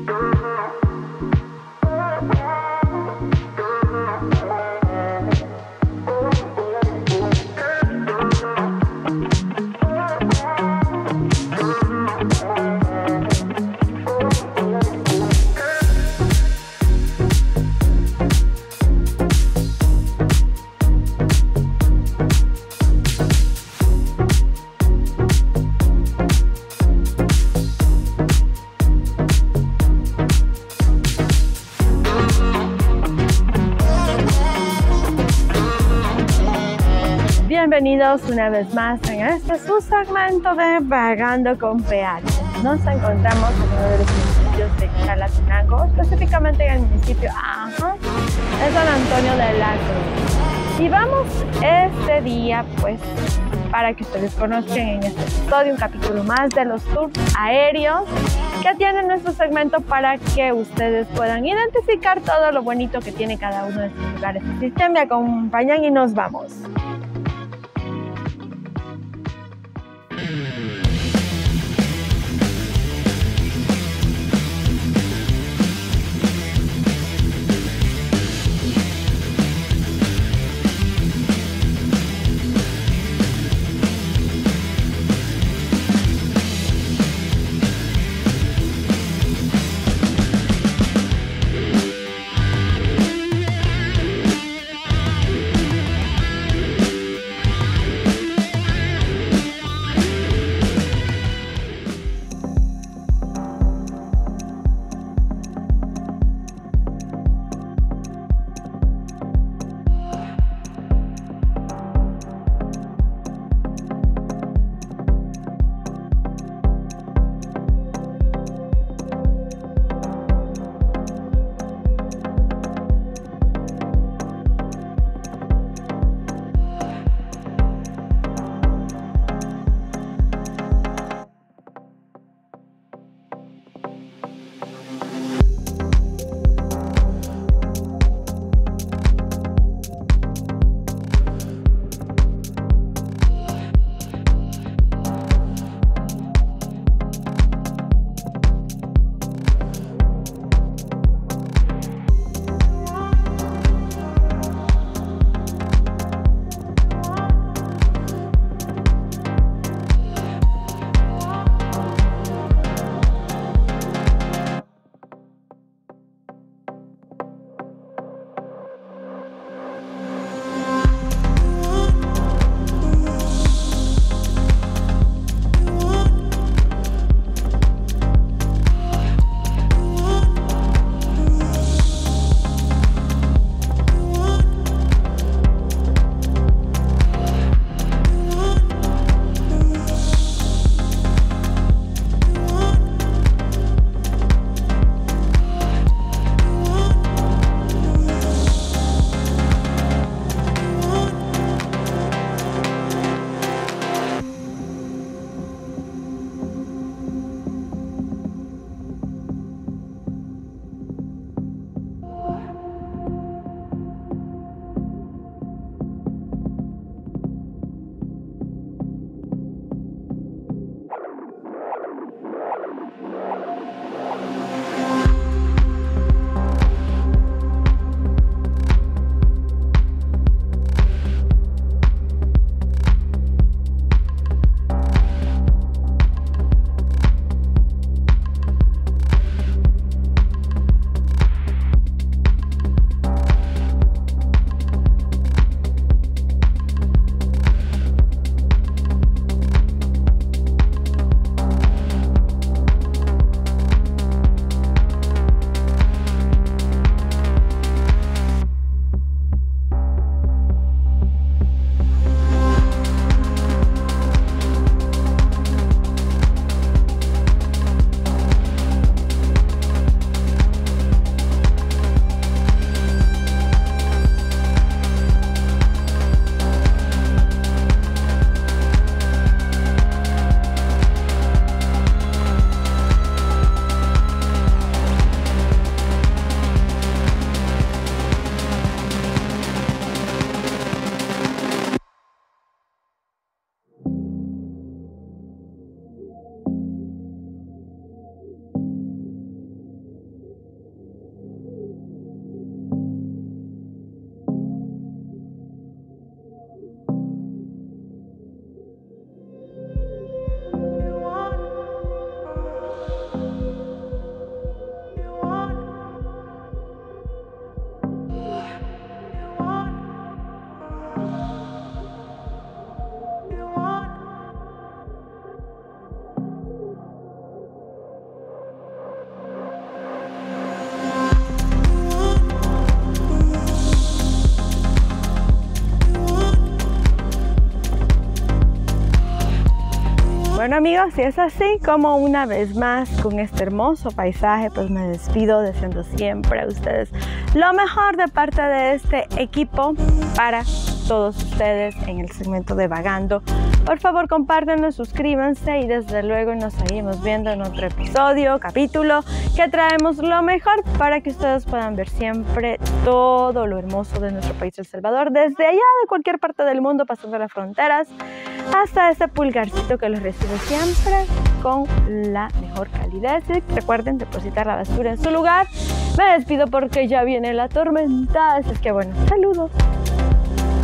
Bienvenidos una vez más en este su segmento de Vagando con PH. Nos encontramos en uno de los municipios de Chalatenango, específicamente en el municipio de San Antonio de la Cruz. Y vamos este día, pues, para que ustedes conozcan en este episodio un capítulo más de los tours aéreos que tiene nuestro segmento para que ustedes puedan identificar todo lo bonito que tiene cada uno de estos lugares. Así que me acompañan y nos vamos. Bueno amigos, si es así, como una vez más con este hermoso paisaje, pues me despido deseando siempre a ustedes lo mejor de parte de este equipo para todos ustedes en el segmento de Vagando. Por favor, compártenos, suscríbanse y desde luego nos seguimos viendo en otro episodio, capítulo, que traemos lo mejor para que ustedes puedan ver siempre todo lo hermoso de nuestro país, El Salvador, desde allá de cualquier parte del mundo, pasando las fronteras, hasta ese pulgarcito que los recibe siempre con la mejor calidez. Y recuerden depositar la basura en su lugar. Me despido porque ya viene la tormenta, así es que bueno, saludos.